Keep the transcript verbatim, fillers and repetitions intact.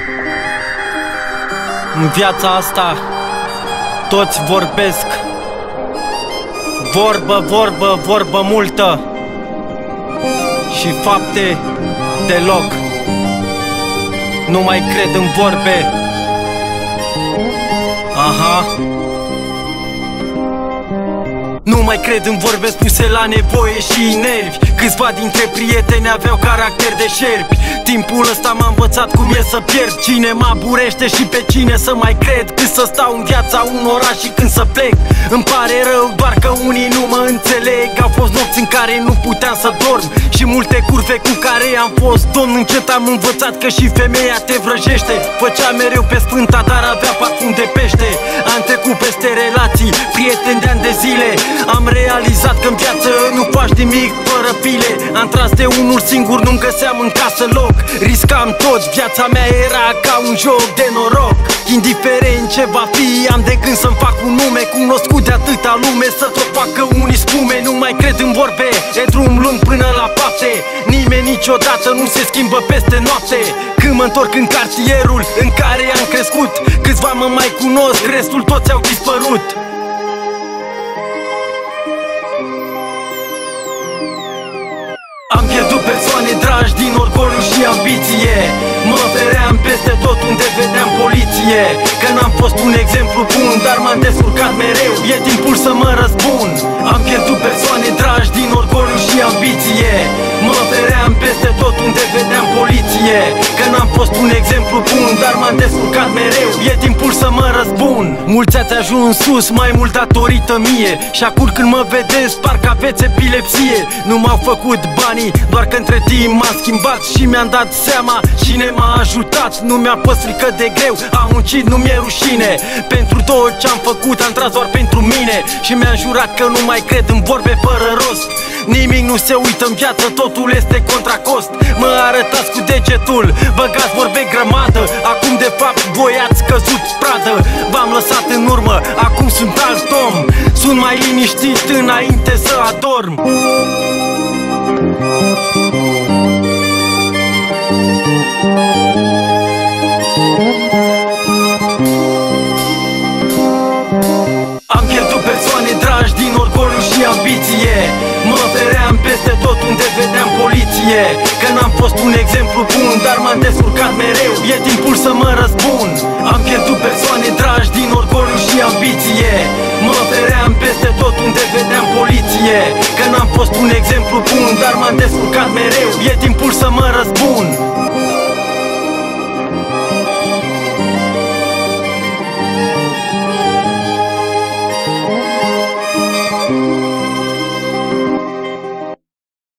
În viața asta toți vorbesc, vorbă, vorbă, vorbă multă și fapte deloc. Nu mai cred în vorbe. Aha. Nu mai cred în vorbe spuse la nevoie și nervi. Câțiva dintre prieteni aveau caracter de șerpi. Timpul ăsta m-a învățat cum e să pierd, cine mă aburește și pe cine să mai cred. Cât să stau în viața unora și când să plec. Îmi pare rău doar că unii nu mă înțeleg. Au fost nopți în care nu puteam să dorm și multe curve cu care am fost domn. Încet am învățat că și femeia te vrăjește. Făcea mereu pe sfânta, dar avea parfum de pește. Am trecut peste relații, prieteni de ani de zile. Am realizat că în viață nu faci nimic fără pile. Am tras de unul singur, nu-mi găseam în casă loc. Riscam tot, viața mea era ca un joc de noroc. Indiferent ce va fi, am de gând să-mi fac un nume, cunoscut de atâta lume, să tot facă unii spume. Nu mai cred în vorbe, e drum lung până la fapte. Nimeni niciodată nu se schimbă peste noapte. Când mă întorc în cartierul în care am crescut, câțiva mă mai cunosc, restul toți au dispărut. Am pierdut persoane dragi din orgoliu și ambiție. Mă feream peste tot unde vedeam poliție. Că n-am fost un exemplu bun, dar m-am descurcat mereu. E timpul să mă răzbun. Am pierdut persoane dragi din orgoliu și ambiție. Mă feream peste tot unde vedeam poliție. Că n-am fost un exemplu bun, dar m-am descurcat mereu. E timpul să mă răzbun. Mulți ați ajuns sus, mai mult datorită mie. Și acum când mă vedeți, parcă aveți epilepsie. Nu m-au făcut banii, doar că între timp m-am schimbat și mi-am dat seama cine m-a ajutat. Nu mi-a fost frică de greu, am muncit, nu mi-e rușine. Pentru tot ce-am făcut am tras doar pentru mine. Și mi-am jurat că nu mai cred în vorbe fără rost. Nimic nu se uită în viață, totul este contra cost. Mă arătați cu degetul, băgați vorbe grămadă. Acum de fapt voi ați căzut pradă. V-am lăsat în urmă, acum sunt alt om. Sunt mai liniștit înainte să adorm. Am pierdut persoane dragi din orgoliu și ambiție. Mă feream peste tot unde vedeam poliție. Că n-am fost un exemplu bun, dar m-am descurcat mereu. E timpul să mă răzbun. Am pierdut persoane dragi din orgoliu și ambiție. Mă feream peste tot unde vedeam poliție. Că n-am fost un exemplu bun, dar m-am descurcat mereu. E timpul să mă răzbun. Thank you.